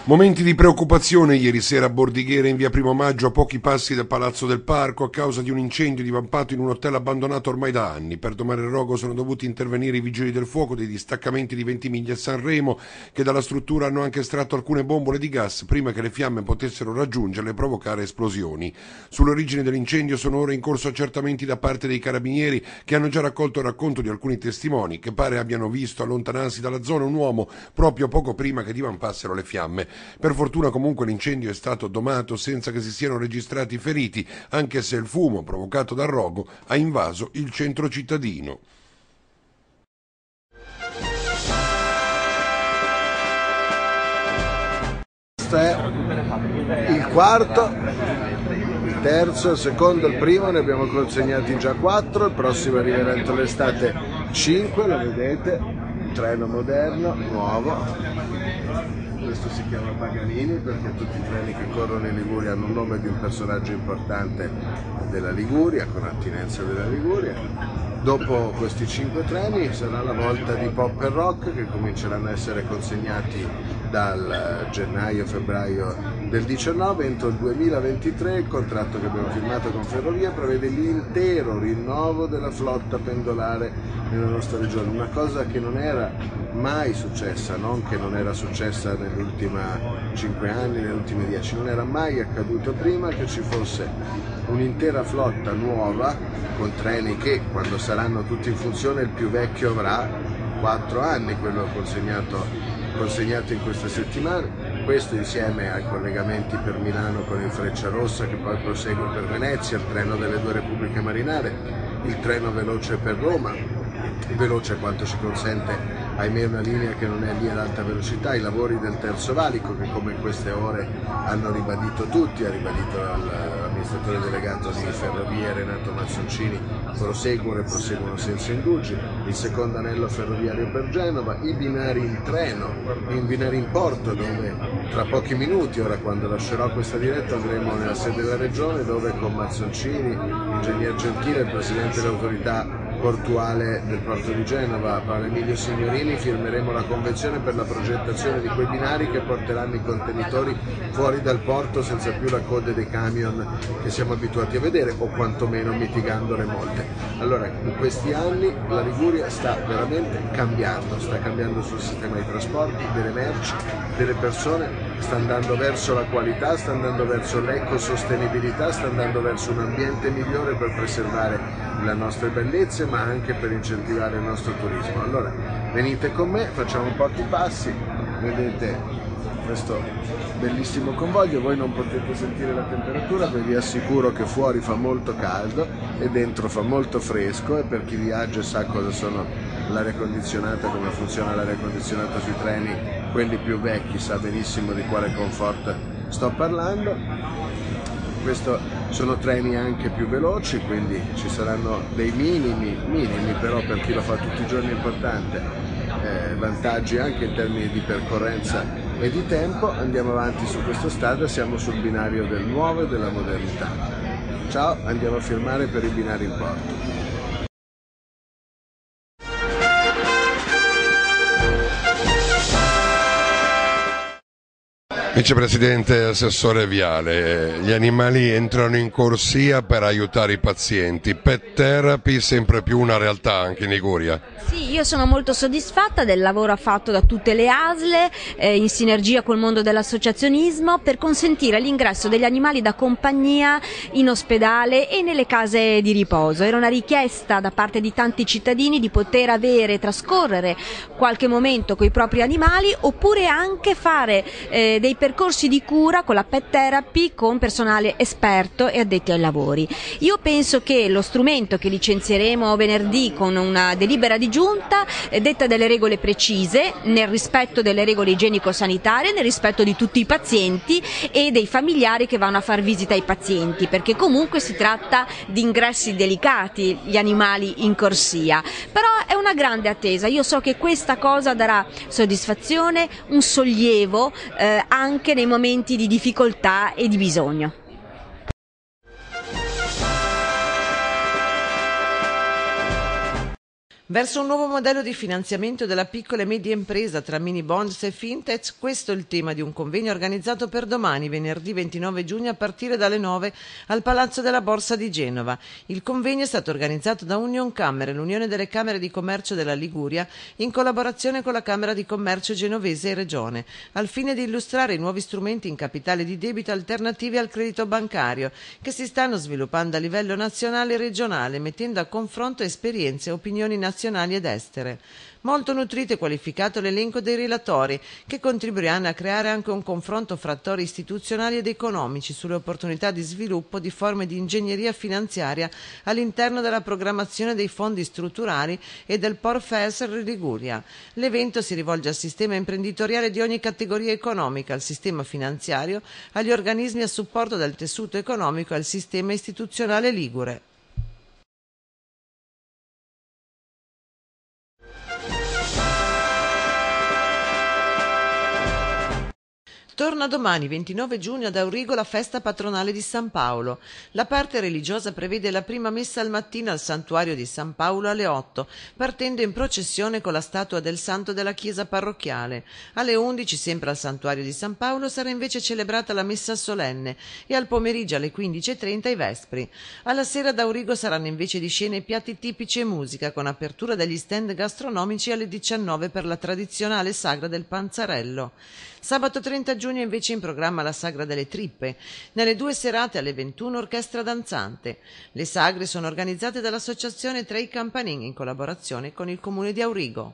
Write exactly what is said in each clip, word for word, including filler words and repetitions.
Momenti di preoccupazione ieri sera a Bordighera, in via Primo Maggio, a pochi passi dal Palazzo del Parco, a causa di un incendio divampato in un hotel abbandonato ormai da anni. Per domare il rogo sono dovuti intervenire i vigili del fuoco dei distaccamenti di Ventimiglia e Sanremo, che dalla struttura hanno anche estratto alcune bombole di gas prima che le fiamme potessero raggiungerle e provocare esplosioni. Sulle origini dell'incendio sono ora in corso accertamenti da parte dei carabinieri, che hanno già raccolto il racconto di alcuni testimoni che pare abbiano visto allontanarsi dalla zona un uomo proprio poco prima che divampassero le fiamme. Per fortuna comunque l'incendio è stato domato senza che si siano registrati feriti, anche se il fumo provocato dal rogo ha invaso il centro cittadino. Questo è il quarto, il terzo, il secondo, il primo, ne abbiamo consegnati già quattro, il prossimo arriverà entro l'estate cinque, lo vedete, un treno moderno, nuovo. Questo si chiama Paganini perché tutti i treni che corrono in Liguria hanno un nome di un personaggio importante della Liguria, con attinenza della Liguria. Dopo questi cinque treni sarà la volta di pop e rock, che cominceranno a essere consegnati dal gennaio-febbraio del diciannove. Entro il duemilaventitré il contratto che abbiamo firmato con Ferrovie prevede l'intero rinnovo della flotta pendolare nella nostra regione, una cosa che non era mai successa, non che non era successa negli ultimi cinque anni, negli ultimi dieci, non era mai accaduto prima che ci fosse un'intera flotta nuova con treni che, quando saranno tutti in funzione, il più vecchio avrà quattro anni, quello consegnato, consegnato in queste settimane. Questo insieme ai collegamenti per Milano con il Frecciarossa, che poi prosegue per Venezia, il treno delle due Repubbliche Marinare, il treno veloce per Roma, veloce quanto ci consente ahimè una linea che non è lì ad alta velocità, i lavori del terzo valico che, come in queste ore hanno ribadito tutti, ha ribadito l'amministratore delegato di Ferrovie Renato Mazzoncini, proseguono e proseguono senza indugi, il secondo anello ferroviario per Genova, i binari in treno, i binari in porto, dove tra pochi minuti, ora quando lascerò questa diretta, andremo nella sede della regione, dove con Mazzoncini, ingegner Gentile, il presidente dell'autorità portuale del porto di Genova, Paolo Emilio Signorini, firmeremo la convenzione per la progettazione di quei binari che porteranno i contenitori fuori dal porto senza più la coda dei camion che siamo abituati a vedere, o quantomeno mitigandole molte. Allora, in questi anni la Liguria sta veramente cambiando, sta cambiando sul sistema dei trasporti, delle merci, delle persone, sta andando verso la qualità, sta andando verso l'ecosostenibilità, sta andando verso un ambiente migliore per preservare le nostre bellezze, ma anche per incentivare il nostro turismo. Allora venite con me, facciamo pochi passi, vedete questo bellissimo convoglio, voi non potete sentire la temperatura, ma vi assicuro che fuori fa molto caldo e dentro fa molto fresco, e per chi viaggia sa cosa sono l'aria condizionata, come funziona l'aria condizionata sui treni, quelli più vecchi, sa benissimo di quale comfort sto parlando. Questo sono treni anche più veloci, quindi ci saranno dei minimi, minimi però per chi lo fa tutti i giorni è importante, eh, vantaggi anche in termini di percorrenza e di tempo. Andiamo avanti su questa strada, siamo sul binario del nuovo e della modernità. Ciao, andiamo a firmare per i binari in porto. Vicepresidente Assessore Viale, gli animali entrano in corsia per aiutare i pazienti, pet therapy sempre più una realtà anche in Liguria. Sì, io sono molto soddisfatta del lavoro fatto da tutte le A S L E eh, in sinergia col mondo dell'associazionismo per consentire l'ingresso degli animali da compagnia in ospedale e nelle case di riposo. Era una richiesta da parte di tanti cittadini di poter avere, trascorrere qualche momento con i propri animali, oppure anche fare eh, dei percorsi di cura con la pet therapy con personale esperto e addetti ai lavori. Io penso che lo strumento che licenzieremo venerdì con una delibera di giunta eh, detta delle regole precise, nel rispetto delle regole igienico-sanitarie, nel rispetto di tutti i pazienti e dei familiari che vanno a far visita ai pazienti, perché comunque si tratta di ingressi delicati, gli animali in corsia. Però è una grande attesa, io so che questa cosa darà soddisfazione, un sollievo eh, anche nei momenti di difficoltà e di bisogno. Verso un nuovo modello di finanziamento della piccola e media impresa tra mini bonds e fintech, questo è il tema di un convegno organizzato per domani, venerdì ventinove giugno, a partire dalle nove al Palazzo della Borsa di Genova. Il convegno è stato organizzato da Union Camere, l'Unione delle Camere di Commercio della Liguria, in collaborazione con la Camera di Commercio genovese e Regione, al fine di illustrare i nuovi strumenti in capitale di debito alternativi al credito bancario, che si stanno sviluppando a livello nazionale e regionale, mettendo a confronto esperienze e opinioni nazionali nazionali ed estere. Molto nutrito e qualificato l'elenco dei relatori, che contribuiranno a creare anche un confronto fra attori istituzionali ed economici sulle opportunità di sviluppo di forme di ingegneria finanziaria all'interno della programmazione dei fondi strutturali e del P O R F E S R Liguria. L'evento si rivolge al sistema imprenditoriale di ogni categoria economica, al sistema finanziario, agli organismi a supporto del tessuto economico e al sistema istituzionale ligure. Torna domani, ventinove giugno, ad Aurigo la festa patronale di San Paolo. La parte religiosa prevede la prima messa al mattino al santuario di San Paolo alle otto, partendo in processione con la statua del santo della chiesa parrocchiale. Alle undici, sempre al santuario di San Paolo, sarà invece celebrata la messa solenne e al pomeriggio alle quindici e trenta i vespri. Alla sera ad Aurigo saranno invece di scena i piatti tipici e musica, con apertura degli stand gastronomici alle diciannove per la tradizionale sagra del Panzarello. Sabato trenta giugno invece in programma la Sagra delle Trippe. Nelle due serate alle ventuno orchestra danzante. Le sagre sono organizzate dall'associazione Tra i Campanin in collaborazione con il comune di Aurigo.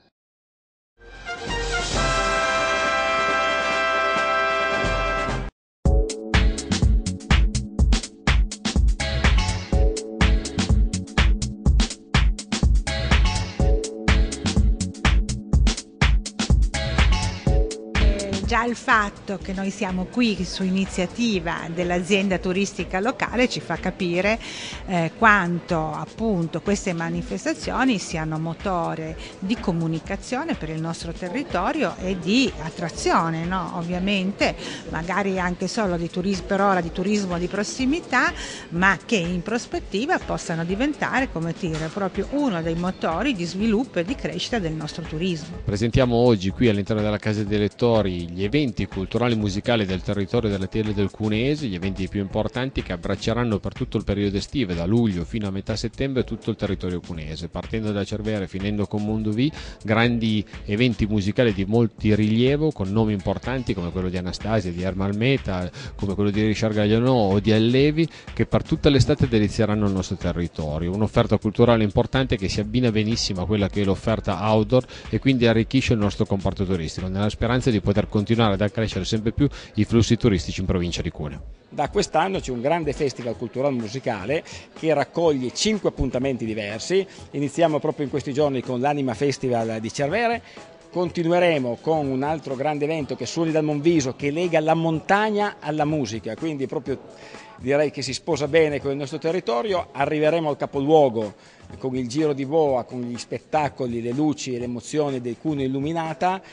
Già il fatto che noi siamo qui su iniziativa dell'azienda turistica locale ci fa capire eh, quanto appunto queste manifestazioni siano motore di comunicazione per il nostro territorio e di attrazione, no? Ovviamente magari anche solo di turismo, per ora di turismo di prossimità, ma che in prospettiva possano diventare, come dire, proprio uno dei motori di sviluppo e di crescita del nostro turismo. Presentiamo oggi qui all'interno della Casa dei Lettori gli eventi culturali e musicali del territorio della T L del Cuneese, gli eventi più importanti che abbracceranno per tutto il periodo estivo, da luglio fino a metà settembre, tutto il territorio cuneese, partendo da Cervere finendo con Mondovì, grandi eventi musicali di molti rilievo con nomi importanti come quello di Anastasia, di Ermal Metal, come quello di Richard Gaglianò o di Allevi, che per tutta l'estate delizieranno il nostro territorio. Un'offerta culturale importante che si abbina benissimo a quella che è l'offerta outdoor e quindi arricchisce il nostro comparto turistico, nella speranza di poter continuare ad accrescere sempre più i flussi turistici in provincia di Cuneo. Da quest'anno c'è un grande festival culturale musicale che raccoglie cinque appuntamenti diversi. Iniziamo proprio in questi giorni con l'Anima Festival di Cervere. Continueremo con un altro grande evento che è Suoni dal Monviso, che lega la montagna alla musica, quindi proprio direi che si sposa bene con il nostro territorio. Arriveremo al capoluogo con il giro di boa, con gli spettacoli, le luci e le emozioni del Cuneo illuminata.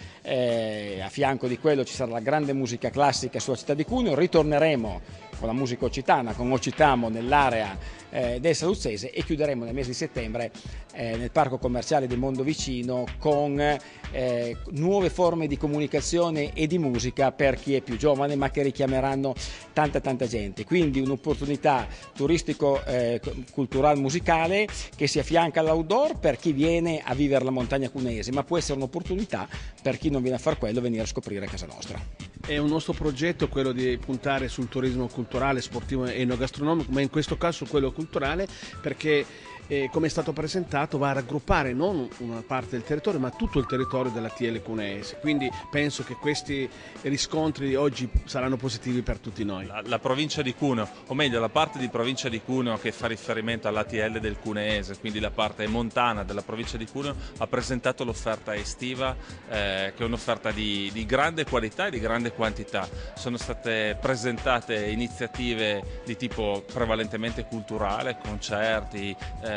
Eh, a fianco di quello ci sarà la grande musica classica sulla città di Cuneo. Ritorneremo con la musica occitana, con Occitamo nell'area eh, del Saluzzese, e chiuderemo nel mese di settembre eh, nel parco commerciale del Mondovicino con eh, nuove forme di comunicazione e di musica per chi è più giovane, ma che richiameranno tanta tanta gente. Quindi un'opportunità turistico eh, culturale musicale che si affianca all'outdoor per chi viene a vivere la montagna cuneese, ma può essere un'opportunità per chi non viene a far quello, venire a scoprire casa nostra. È un nostro progetto quello di puntare sul turismo culturale, sportivo e enogastronomico, ma in questo caso quello culturale, perché eh, come è stato presentato va a raggruppare non una parte del territorio ma tutto il territorio della T L cuneese, quindi penso che questi riscontri oggi saranno positivi per tutti noi. La, la provincia di Cuneo, o meglio la parte di provincia di Cuneo che fa riferimento alla T L del Cuneese, quindi la parte montana della provincia di Cuneo, ha presentato l'offerta estiva eh, che è un'offerta di, di grande qualità e di grande quantità. Sono state presentate iniziative di tipo prevalentemente culturale, concerti, eh,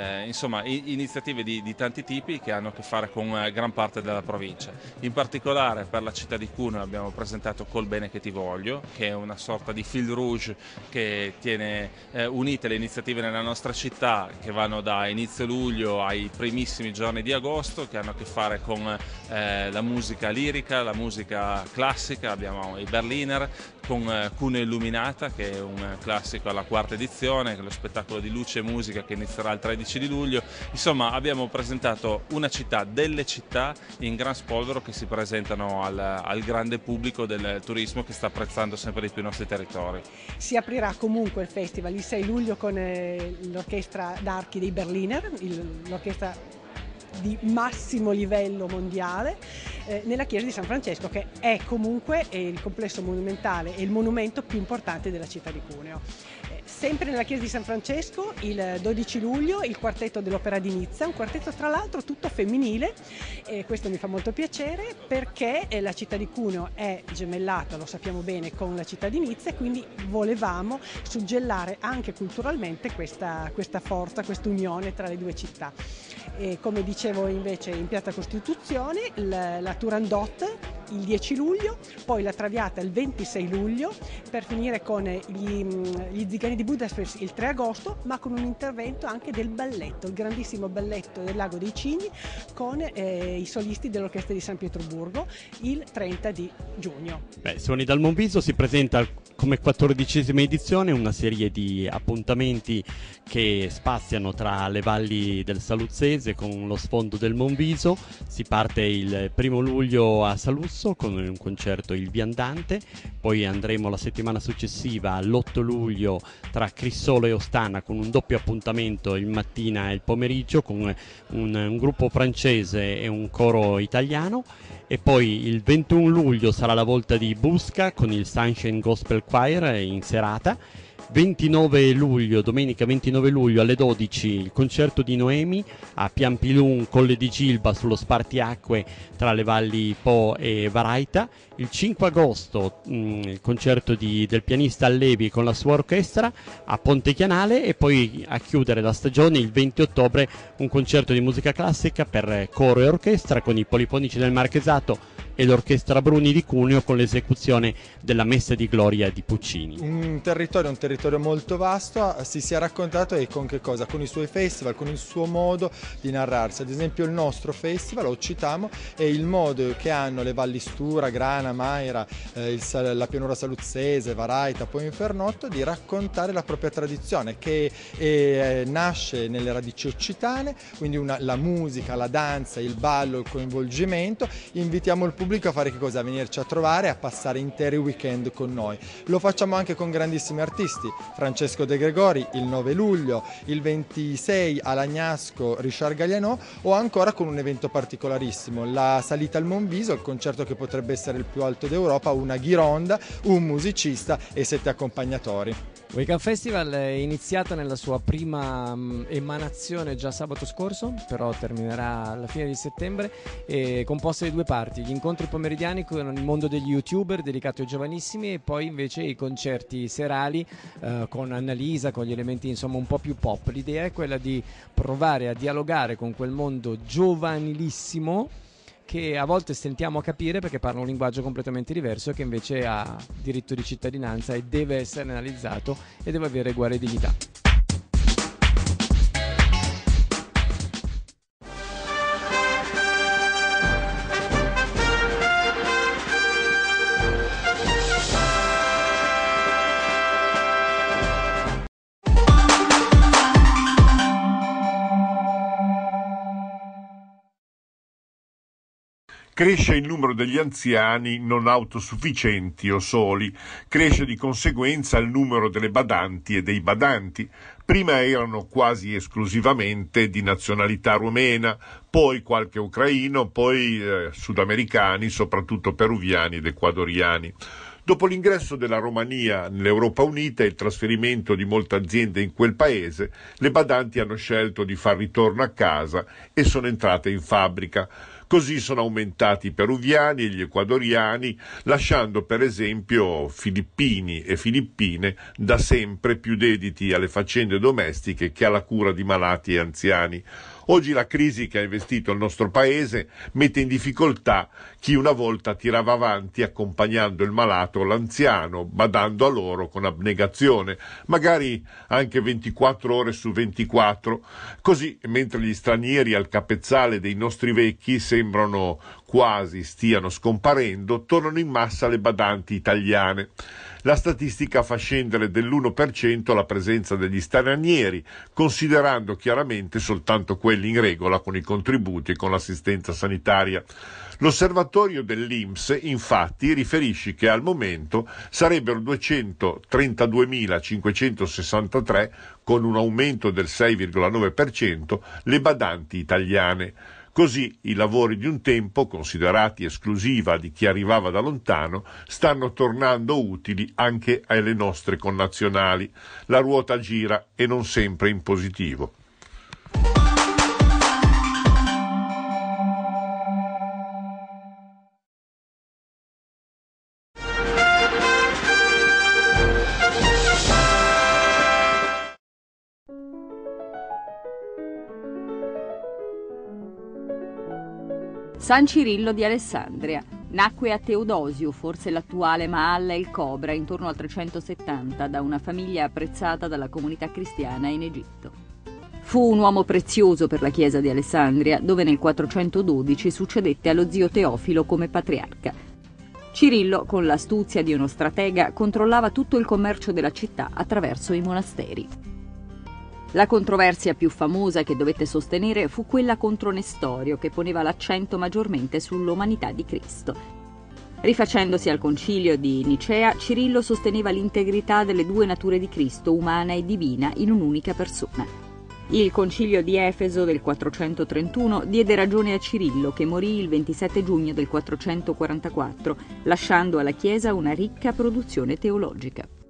eh, insomma i, iniziative di, di tanti tipi che hanno a che fare con eh, gran parte della provincia. In particolare per la città di Cuneo abbiamo presentato Col bene che ti voglio, che è una sorta di fil rouge che tiene eh, unite le iniziative nella nostra città, che vanno da inizio luglio ai primissimi giorni di agosto, che hanno a che fare con eh, la musica lirica, la musica classica, abbiamo i Berliner, con eh, Cuneo Illuminata, che è un classico alla quarta edizione, che è lo spettacolo di luce e musica che inizierà il tredici di luglio. Insomma, abbiamo presentato una città delle città in gran spolvero che si presentano al, al grande pubblico del turismo, che sta apprezzando sempre di più i nostri territori. Si aprirà comunque il festival il sei luglio con eh, l'orchestra d'archi dei Berliner, il, l'orchestra di massimo livello mondiale, eh, nella chiesa di San Francesco, che è comunque il complesso monumentale e il monumento più importante della città di Cuneo. Eh, sempre nella chiesa di San Francesco il dodici luglio il quartetto dell'Opera di Nizza, un quartetto tra l'altro tutto femminile, e questo mi fa molto piacere perché eh, la città di Cuneo è gemellata, lo sappiamo bene, con la città di Nizza, e quindi volevamo suggellare anche culturalmente questa, questa forza, questa unione tra le due città. E come dicevo invece in Piazza Costituzione la, la Turandot il dieci luglio, poi la Traviata il ventisei luglio, per finire con gli, gli Zigani di Budapest il tre agosto, ma con un intervento anche del balletto, il grandissimo balletto del Lago dei Cigni con eh, i solisti dell'Orchestra di San Pietroburgo il trenta di giugno. Beh, Suoni dal Monviso si presenta come quattordicesima edizione una serie di appuntamenti che spaziano tra le valli del Saluzzese con lo sfondo del Monviso. Si parte il primo luglio a Saluzzo con un concerto Il Viandante, poi andremo la settimana successiva all'otto luglio tra Crissolo e Ostana con un doppio appuntamento il mattina e il pomeriggio con un, un gruppo francese e un coro italiano, e poi il ventuno luglio sarà la volta di Busca con il Sunshine Gospel Choir in serata. ventinove luglio, domenica ventinove luglio alle dodici il concerto di Noemi a Piampilun, Colle di Gilba, sullo spartiacque tra le valli Po e Varaita. Il cinque agosto mh, il concerto di, del pianista Allevi con la sua orchestra a Pontechianale, e poi a chiudere la stagione il venti ottobre un concerto di musica classica per coro e orchestra con i Polifonici del Marchesato e l'Orchestra Bruni di Cuneo con l'esecuzione della Messa di Gloria di Puccini. Un territorio, un territorio molto vasto, si sia raccontato, e con che cosa? Con i suoi festival, con il suo modo di narrarsi. Ad esempio il nostro festival, Occitamo, è il modo che hanno le valli Stura, Grana, Maira, eh, il, la pianura saluzzese, Varaita, poi Infernotto, di raccontare la propria tradizione che è, nasce nelle radici occitane, quindi una, la musica, la danza, il ballo, il coinvolgimento. Invitiamo il pubblico a fare che cosa? A venirci a trovare, a passare interi weekend con noi. Lo facciamo anche con grandissimi artisti, Francesco De Gregori il nove luglio, il ventisei a Lagnasco Richard Galliano, o ancora con un evento particolarissimo, la salita al Monviso, il concerto che potrebbe essere il più alto d'Europa, una ghironda, un musicista e sette accompagnatori. Weekend Festival è iniziato nella sua prima um, emanazione già sabato scorso, però terminerà alla fine di settembre, e composta di due parti: gli incontri pomeridiani con il mondo degli youtuber dedicato ai giovanissimi, e poi invece i concerti serali uh, con Annalisa, con gli elementi insomma un po' più pop. L'idea è quella di provare a dialogare con quel mondo giovanilissimo che a volte stentiamo a capire perché parla un linguaggio completamente diverso, e che invece ha diritto di cittadinanza e deve essere analizzato e deve avere uguale dignità. Cresce il numero degli anziani non autosufficienti o soli, cresce di conseguenza il numero delle badanti e dei badanti. Prima erano quasi esclusivamente di nazionalità rumena, poi qualche ucraino, poi eh, sudamericani, soprattutto peruviani ed ecuadoriani. Dopo l'ingresso della Romania nell'Europa Unita e il trasferimento di molte aziende in quel paese, le badanti hanno scelto di far ritorno a casa e sono entrate in fabbrica. Così sono aumentati i peruviani e gli ecuadoriani, lasciando per esempio filippini e filippine da sempre più dediti alle faccende domestiche che alla cura di malati e anziani. Oggi la crisi che ha investito il nostro paese mette in difficoltà chi una volta tirava avanti accompagnando il malato o l'anziano, badando a loro con abnegazione, magari anche ventiquattro ore su ventiquattro. Così, mentre gli stranieri al capezzale dei nostri vecchi sembrano quasi stiano scomparendo, tornano in massa le badanti italiane. La statistica fa scendere dell'uno per cento la presenza degli stranieri, considerando chiaramente soltanto quelli in regola con i contributi e con l'assistenza sanitaria. L'osservatorio dell'I N P S infatti riferisce che al momento sarebbero duecentotrentaduemilacinquecentosessantatré, con un aumento del sei virgola nove per cento, le badanti italiane. Così i lavori di un tempo, considerati esclusiva di chi arrivava da lontano, stanno tornando utili anche alle nostre connazionali. La ruota gira e non sempre in positivo. San Cirillo di Alessandria. Nacque a Teodosio, forse l'attuale Maalla el Cobra, intorno al trecentosettanta, da una famiglia apprezzata dalla comunità cristiana in Egitto. Fu un uomo prezioso per la chiesa di Alessandria, dove nel quattrocentododici succedette allo zio Teofilo come patriarca. Cirillo, con l'astuzia di uno stratega, controllava tutto il commercio della città attraverso i monasteri. La controversia più famosa che dovette sostenere fu quella contro Nestorio, che poneva l'accento maggiormente sull'umanità di Cristo. Rifacendosi al concilio di Nicea, Cirillo sosteneva l'integrità delle due nature di Cristo, umana e divina, in un'unica persona. Il concilio di Efeso del quattrocentotrentuno diede ragione a Cirillo, che morì il ventisette giugno del quattrocentoquarantaquattro, lasciando alla Chiesa una ricca produzione teologica.